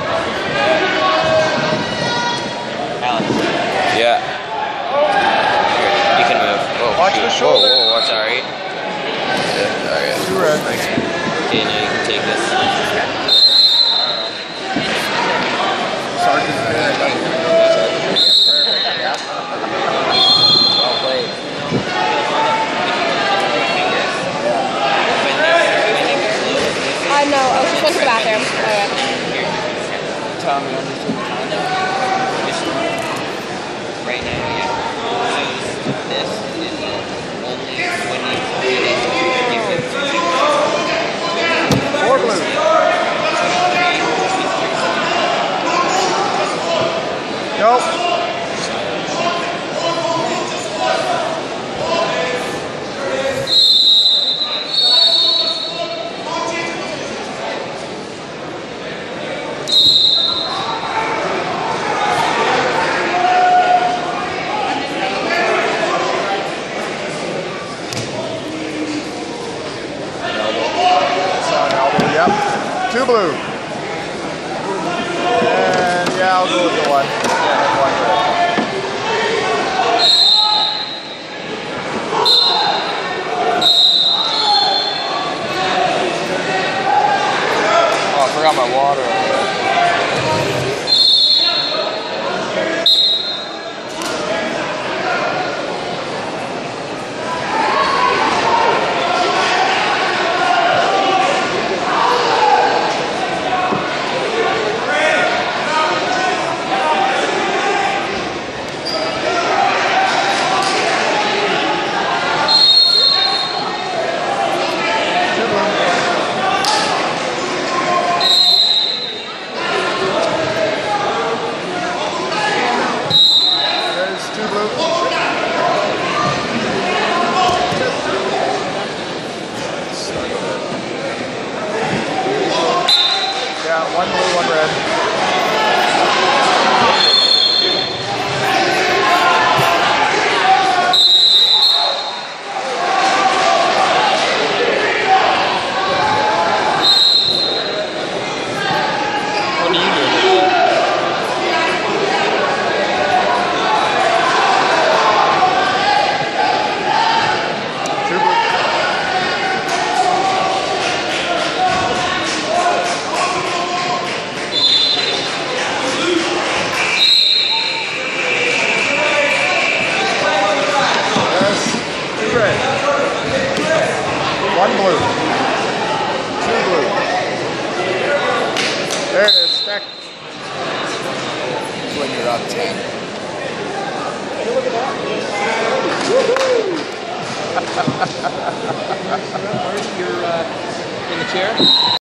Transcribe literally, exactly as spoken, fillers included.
Alan. Yeah. Here, you can move. Whoa, Watch shoot. the shoulder. Whoa, whoa, whoa, sorry. Yeah, alright. Two red. Okay, now you can take this. Sergeant's good. I thought you were gonna go. Well played. I know, I just went to the bathroom. Alright. Tommy, understood the condom? Right now, yeah. So this is only when you put it, you can Four blue. Nope. Yep. Two blue. And yeah, I'll go with the one. Yeah, one red. Oh, I forgot my water. Yeah, one blue, one red. What are you doing? Two blue. Red. One blue. Two blue. There it is. Stack. When you're on ten. Look at that. You're uh, in the chair?